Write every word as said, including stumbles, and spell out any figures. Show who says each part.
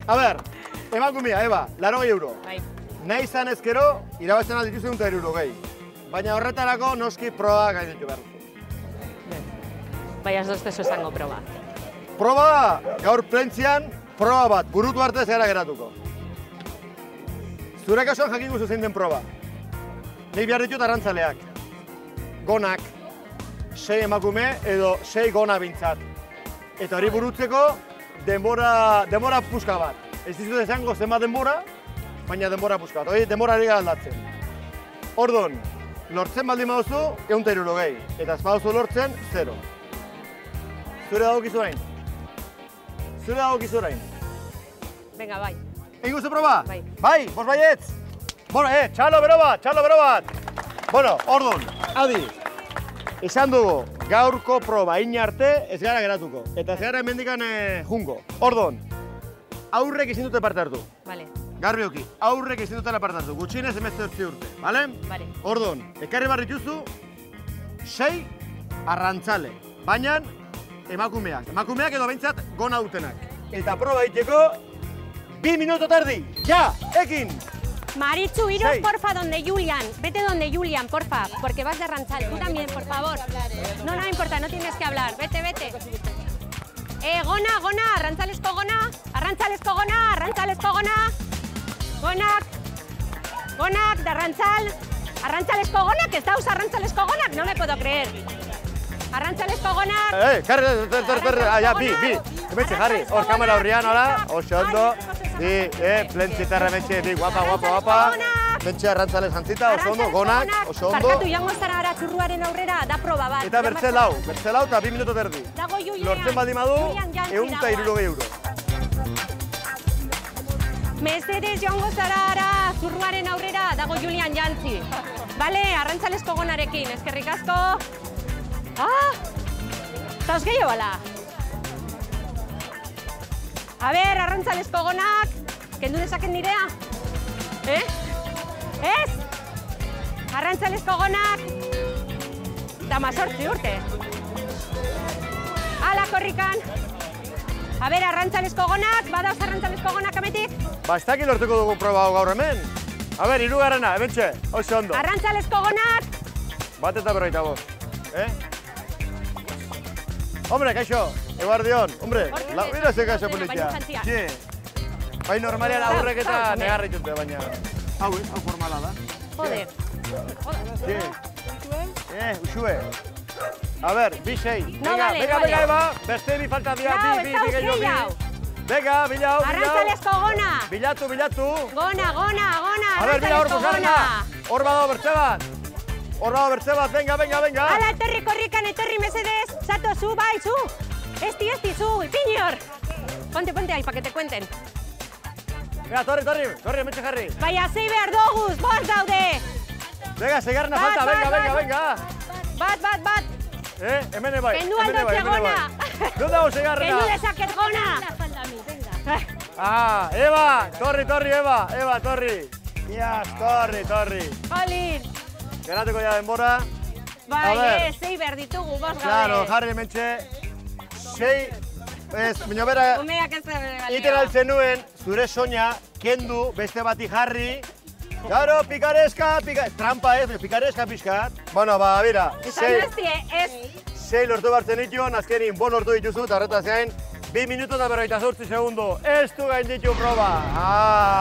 Speaker 1: A ber, emakumea, Eba, larogei euro.
Speaker 2: Bai.
Speaker 1: Nahi izan ezkero, irabazten aldituzu egun eta euro gehi. Baina horretarako noski proba gainditu behar duzu.
Speaker 2: Bai, ez doztezu esango proba.
Speaker 1: Proba, gaur plentzian, proba bat, burutu arte ez gara geratuko. Zure kasuan jakingo zein den proba. Nik behar ditut arrantzaleak. Gonak, sei emakume edo sei gona bintzat. Eta hori burutzeko, denbora, denbora puska bat. Ez dizut esango zenbat denbora, baina denbora puska bat. Hori denbora ari aldatzen. Ordon, lortzen baldin baduzu, egun eta hirurogei. Eta ez baduzu lortzen, zero. Zure dagokizu orain. Zure dagokizu orain.
Speaker 2: Venga, bai.
Speaker 1: Egin guzu proba?
Speaker 2: Bai.
Speaker 1: Bai, bos baietz. Bueno, eh, txalo bero bat, txalo bero bat. Bueno, ordon, adi. Esan dugu, gaurko proba in arte ez gara geratuko. Eta ez gara hemendikan eh, jungo. Ordon, aurrek ezin dute parte hartu.
Speaker 2: Vale.
Speaker 1: Garbioki, aurrek ezin dutela parte hartu. Gutxienez hemezortzi urte, bale?
Speaker 2: Vale.
Speaker 1: Ordon, ekarri barri dituzu, sei arrantzale. Baina emakumeak. Emakumeak edo behintzat gona dutenak. Eta proba egiteko, bi minuto tardi. Ja, ekin!
Speaker 3: Maritxu, iros
Speaker 1: Sí.
Speaker 3: porfa donde Julian. Vete donde Julian, porfa, porque vas de arranchal. Tú también, por favor. No, no importa, no tienes que hablar. Vete, vete. Eh, gona, gona, arrantzalesko gona. Arrantzalesko gona, arrantzalesko gona. Gonak. Gonak, de arrantzal. Arrantzalesko gonak, ez dauz arrantzalesko gonak. No me puedo creer. Arrantzalesko gonak.
Speaker 1: Eh, karri, ter, ter, ter, ah, ja, bi, bi. Hementxe, jarri, hor kamera horrian, hola, oso ondo. Bi, eh, plentzitarra hementxe, bi, guapa, guapa, guapa. Hementxe arrantzales jantzita, oso ondo, gonak, oso ondo.
Speaker 3: Barkatu, joango zara ara txurruaren aurrera, da proba bat.
Speaker 1: Eta bertze lau, bertze lau eta bi minuto terdi.
Speaker 3: Dago Julian.
Speaker 1: Lortzen baldin badu,
Speaker 3: Julian jantzi
Speaker 1: egun eta
Speaker 3: dagoa.
Speaker 1: hirurogei euro.
Speaker 3: Mesedez joango zara ara zurruaren aurrera, dago Julian jantzi. Bale, arrantzalesko gonarekin, eskerrik asko. Ah! Eta os gehiago bala. A ber, arrantzalesko gonak, kendu dezaken nirea? Eh? Ez? Arrantzalesko gonak, eta mazortzi urte. Ala, korrikan. A ber, arrantzalesko gonak, badauz arrantzalesko gonak ametik?
Speaker 1: Ba, ez dakit lortuko dugu proba hau gaur hemen. A ber, hirugarrena, hementxe, oso ondo.
Speaker 3: Arrantzalesko gonak,
Speaker 1: Bat eta berroita bost, eh? Hombre, kaixo, eguardion, hombre,
Speaker 3: Hortik
Speaker 1: la,
Speaker 3: ez,
Speaker 1: mira ze kaixo
Speaker 3: baina
Speaker 1: politia.
Speaker 3: jantzia.
Speaker 1: Sí. Bai normalian aurrek eta
Speaker 3: Zau, zau,
Speaker 1: negarri dute, baina. Hau, eh, hau formala da.
Speaker 3: joder.
Speaker 1: Sí. Eh, usue. A ber, bi sei.
Speaker 3: No
Speaker 1: Venga,
Speaker 3: vale,
Speaker 1: venga,
Speaker 3: vale.
Speaker 1: venga, Eba. Beste bi falta dira,
Speaker 3: Lau,
Speaker 1: bi, bi,
Speaker 3: ez dauz
Speaker 1: bi, gehiago,
Speaker 3: gehiago.
Speaker 1: bi. Venga, bilau, bilau.
Speaker 3: Arrantzalesko gona,
Speaker 1: Bilatu, bilatu.
Speaker 3: gona, gona, gona,
Speaker 1: A ber, mira, hor
Speaker 3: arrantzalesko
Speaker 1: busarna.
Speaker 3: gona.
Speaker 1: Hor badago bertze bat. Hor badago bertze bat, venga, venga, venga.
Speaker 3: Ala, etorri korrikan, etorri mesedez. Zato, zu, bai, zu. Esti, esti, zu, ipinor. Ponte, ponte ahí, pa' que te cuenten.
Speaker 1: Venga, torri, torri, torri, hementxe jarri.
Speaker 3: Baina, zei behar doguz, bost daude.
Speaker 1: Venga, segarna
Speaker 3: Bat,
Speaker 1: falta,
Speaker 3: bat,
Speaker 1: venga,
Speaker 3: bat.
Speaker 1: venga, venga.
Speaker 3: Bat, bat, bat.
Speaker 1: Eh, hemen bai.
Speaker 3: Kendu
Speaker 1: hemen
Speaker 3: aldo
Speaker 1: bai, hemen
Speaker 3: zegona.
Speaker 1: bai. Non dago segarrena?
Speaker 3: Kendu dezaket gona.
Speaker 1: Ah, Eba, torri, torri, Eba, Eba, torri. Iaz, torri, torri.
Speaker 3: Olin.
Speaker 1: Geratuko ja denbora.
Speaker 3: Bai,
Speaker 1: A ber.
Speaker 3: ez, zei behar ditugu, bost
Speaker 1: Claro,
Speaker 3: gaude.
Speaker 1: jarri hementxe. Sei, ez, baina bera,
Speaker 3: Umeak ez da balio.
Speaker 1: iten altzen nuen, zure soina, kendu, beste bati jarri. Claro, pikareska, pika... Trampa ez, pikareska pixkat. Bueno, ba, bera,
Speaker 3: Esan
Speaker 1: sei,
Speaker 3: bestie, ez.
Speaker 1: sei lortu bartzen dituen, azkenin bon lortu dituzu, eta horretaz gain, bi minutu eta berroita zortzi segundo. Ez du gain ditu proba. Ah.